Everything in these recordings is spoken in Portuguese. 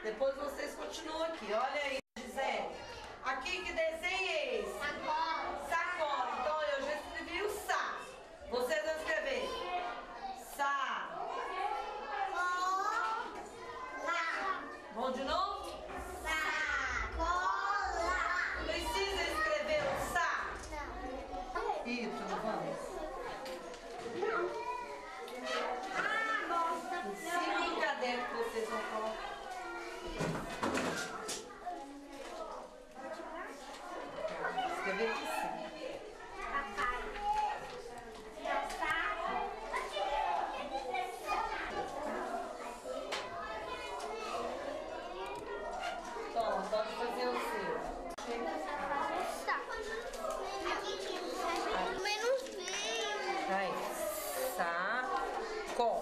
Depois vocês continuam aqui. Olha aí, Gisele. Aqui, que desenho é esse? Sacola. Sacola. Então eu já escrevi o sa. Vocês vão escrever sa. Vamos de novo? Sacola. Precisa escrever o sa? Não. Isso, não vamos? Em cima do caderno que vocês vão colocar. Escrever aqui sim. Papai. Meu saco. Toma, pode fazer o seu. Aqui tinha menos meio. Aí, saco.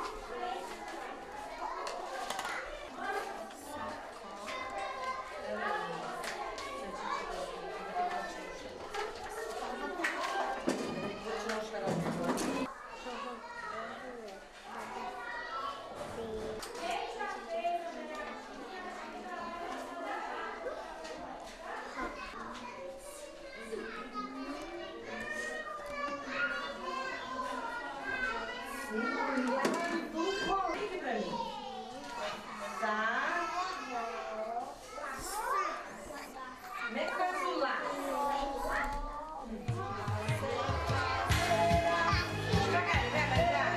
Aqui pra mim. Tá. Como é que faz o lá? Pra cá, vai cá.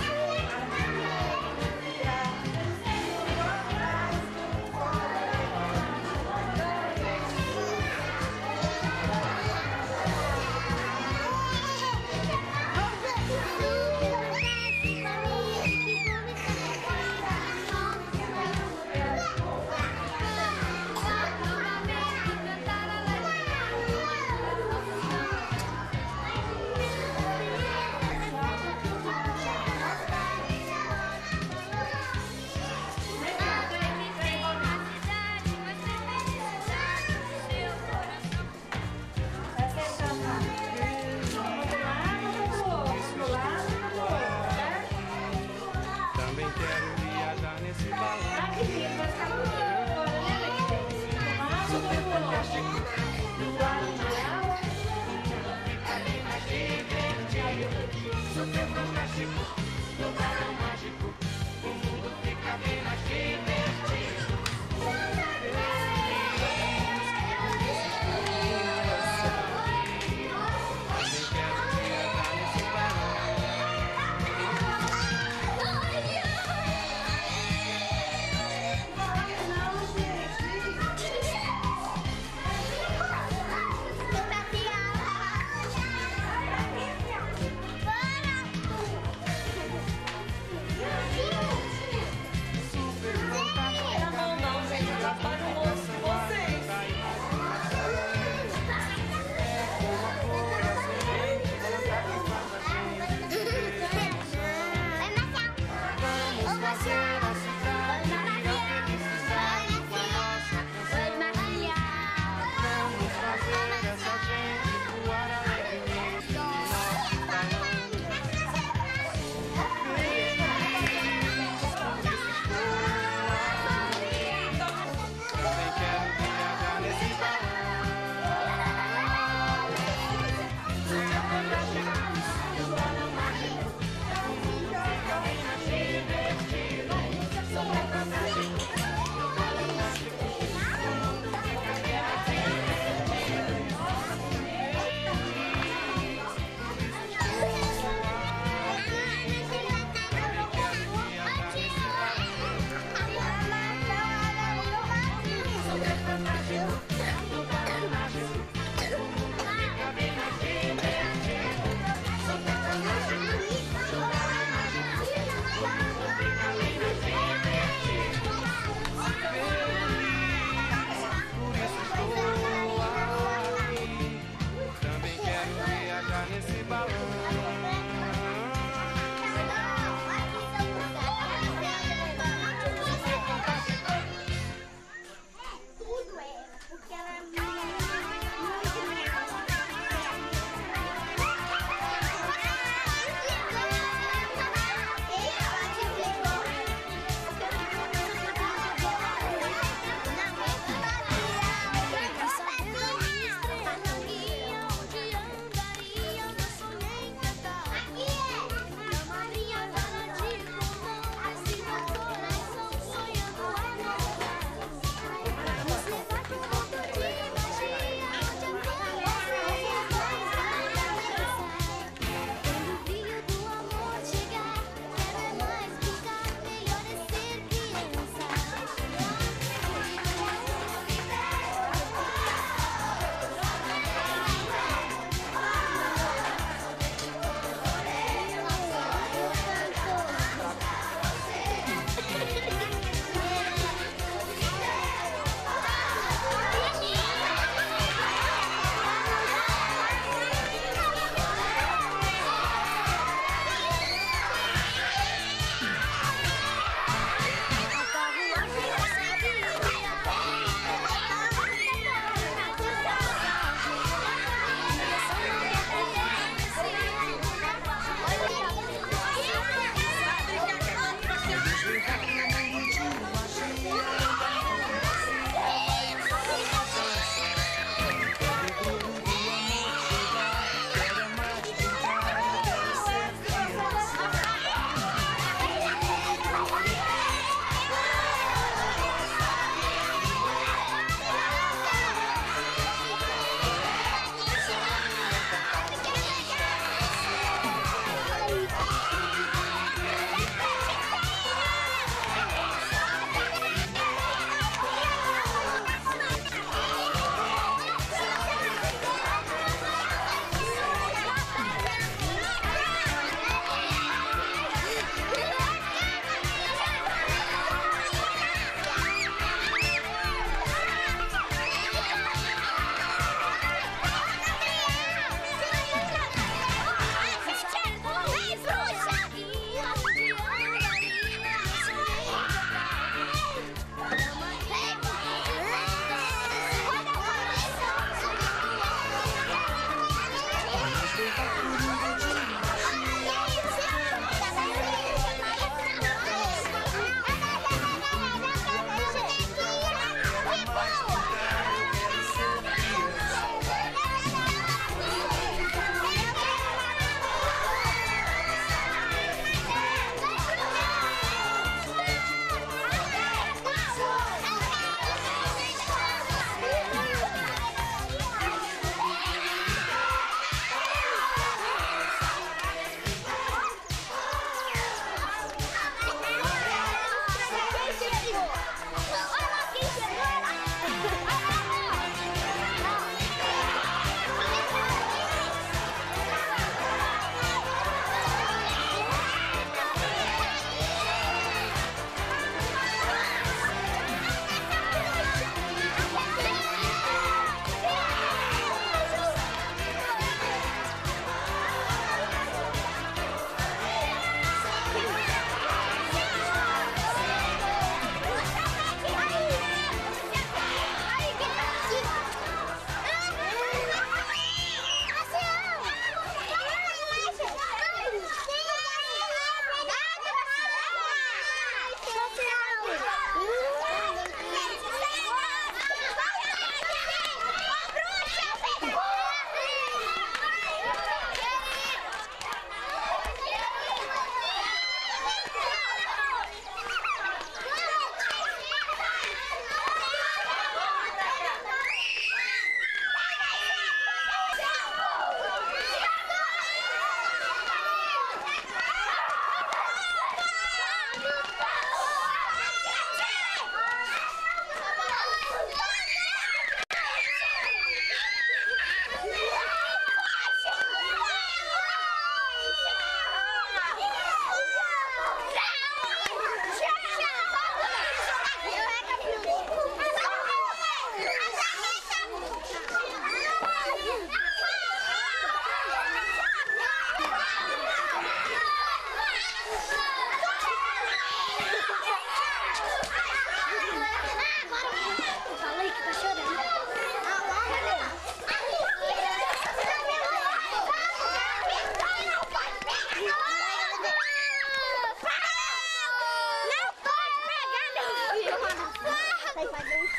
Também quero viajar nesse balão. Super fantástico, no balão mágico, o mundo fica bem mais divertido. Também quero viajar nesse balão. Super fantástico. Tá bom, não, gente. Trabalho o rosto de vocês. Vamos fazer a cidade virar felicidade com a nossa canção. Vamos fazer essa gente voar alegremente no nosso balão. Também quero viajar nesse Por isso estou aqui. Também quero viajar nesse balão. Tudo é.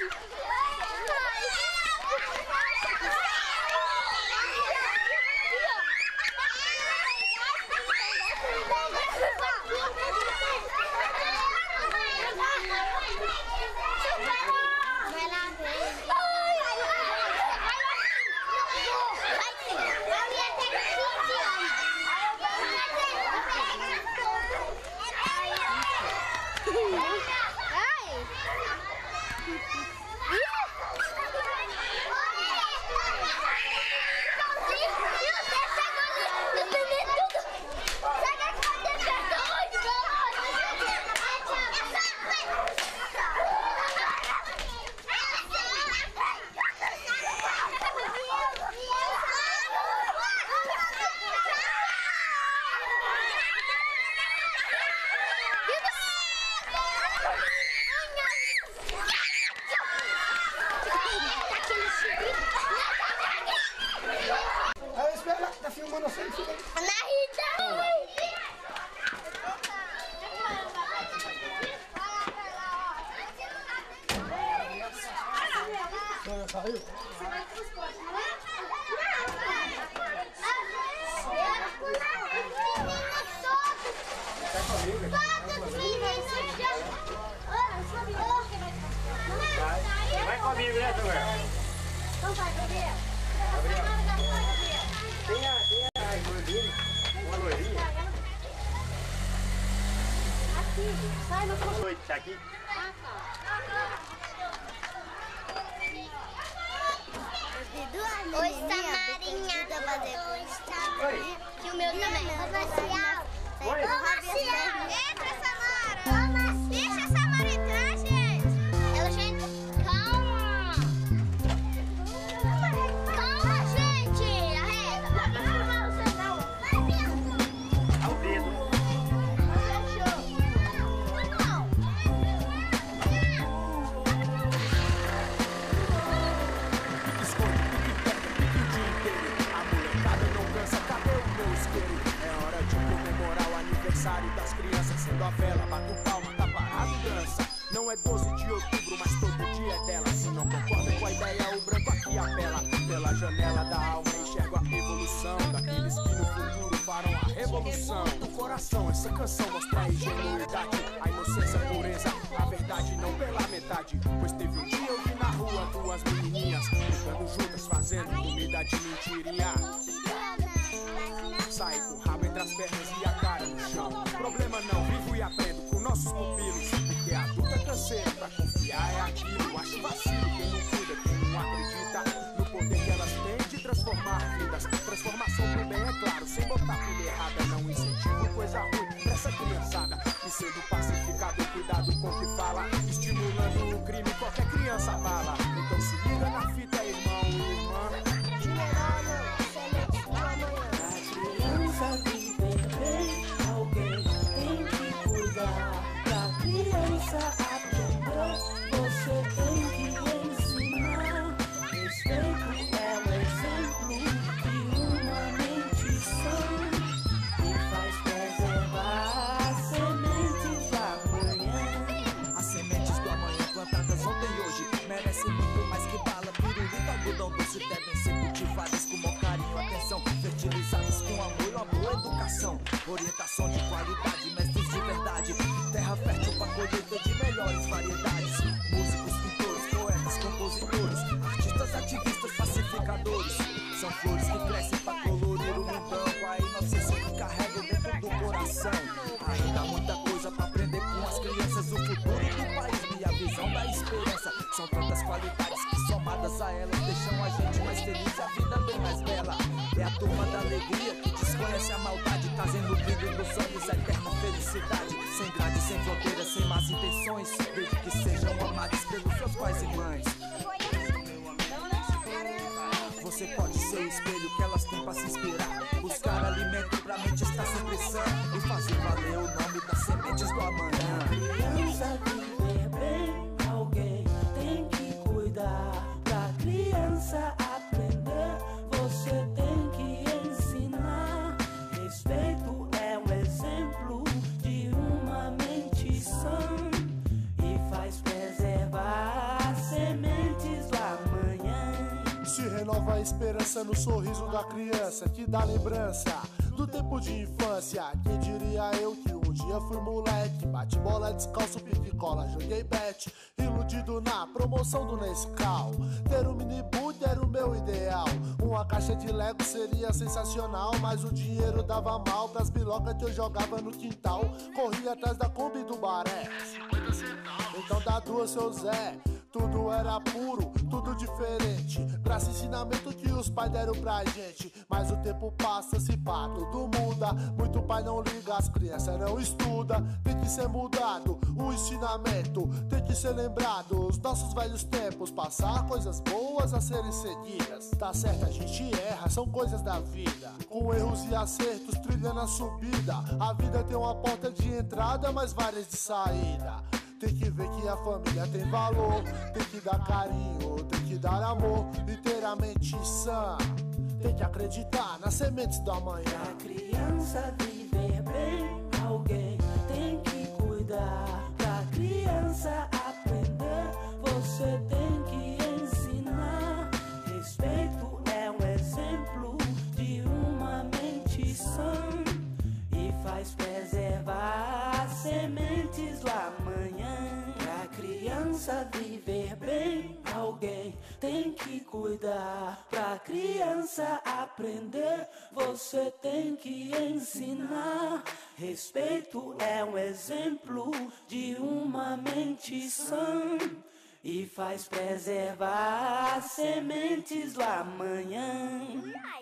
Vai comigo, né, Samuel? Não vai, Gabriel. Tem a gordinha, uma loirinha. Aqui, sai no Boa noite, tá aqui? Oi, Samarinha. Oi. E o meu também. Ô, Marcial. Entra, Samara. Deixa a Samara entrar, gente. Ela já entrou. Calma. Calma, gente. Arrega. Não vai filmar você, não. Ao dedo. Das crianças, sendo a vela, bate palma, tá parado e dança. Não é 12 de outubro, mas todo dia é dela. Se não concorda com a ideia, o branco aqui apela. Pela janela da alma enxergo a evolução daqueles que no futuro farão a revolução. Do coração, essa canção mostra a ingenuidade, a inocência, a pureza, a verdade não pela metade. Pois teve um dia eu vi na rua duas menininhas brincando juntas, fazendo comida de mentirinha. Sai com o rabo entre as pernas e a cara no chão. Problema não, vivo e aprendo com nossos pupilos. Porque a adulta canseira pra confiar é aquilo. Acho vacilo quem não cuida, quem não acredita no poder que elas têm de transformar vidas. Transformação pro bem, é claro, sem botar pilha errada. Não incentivo coisa ruim pra essa criançada. E sendo pacificado, cuidado com o que fala. Estimulando o crime, qualquer criança bala. Então se liga na fita, irmão e irmã. Alguém tem que cuidar da criança aprender. Você tem que ensinar. Respeito é o exemplo de uma mente sã que faz preservar as sementes da manhã. As sementes do amanhã plantadas ontem e hoje merecem muito mais que bala, pirulito, algodão doce. Devem ser cultivadas com maior carinho, atenção, fertilizadas com amor, educação, orientação de qualidade, mestres de verdade, terra fértil para colheita de melhores variedades. Músicos, pintores, poetas, compositores, artistas, ativistas, pacificadores. São flores que crescem para colorir o mundão, com a inocência que carrega dentro do coração. Ainda há muita coisa para aprender com as crianças, o futuro do país e a visão da esperança. São tantas qualidades que somadas a elas deixam a gente mais feliz, a vida bem mais bela. É a turma da alegria que desconhece a maldade, trazendo o brilho dos olhos, a eterna felicidade. Sem grades, sem fronteiras, sem más intenções, desde que sejam amados pelos seus pais e mães. Você pode ser o espelho que elas têm pra se inspirar, buscar alimento pra mente estar sempre sã e fazer valer o nome das sementes do amanhã. Criança viver bem, alguém tem que cuidar da criança aprender. Você tem que ensinar. Respeito é um exemplo de uma mente sã e faz preservar a semente. nova esperança no sorriso da criança que dá lembrança do tempo de infância. Quem diria eu que um dia fui moleque, bate bola descalço, pique e cola, joguei bet, iludido na promoção do Nescau. Ter um mini boot era o meu ideal, uma caixa de Lego seria sensacional, mas o dinheiro dava mal pras bilocas que eu jogava no quintal. Corria atrás da Kombi do Baré, 50 centavos. Então dá duas, seu Zé. Tudo era puro, tudo diferente, graças ao ensinamento que os pais deram pra gente. Mas o tempo passa, se pá, tudo muda. Muito pai não liga, as crianças não estudam. Tem que ser mudado o ensinamento, tem que ser lembrado os nossos velhos tempos, passar coisas boas a serem seguidas. Tá certo, a gente erra, são coisas da vida, com erros e acertos trilhando a subida. A vida tem uma porta de entrada, mas várias de saída. Tem que ver que a família tem valor, tem que dar carinho, tem que dar amor, inteiramente sã. Tem que acreditar nas sementes do amanhã. Pra criança viver bem, alguém tem que cuidar. Pra criança aprender, você tem que ensinar. Respeito é um exemplo de uma mente sã e faz preservar as sementes do amanhã. Pra criança viver bem, alguém tem que cuidar. Pra criança aprender, você tem que ensinar. Respeito é um exemplo de uma mente sã e faz preservar as sementes do amanhã.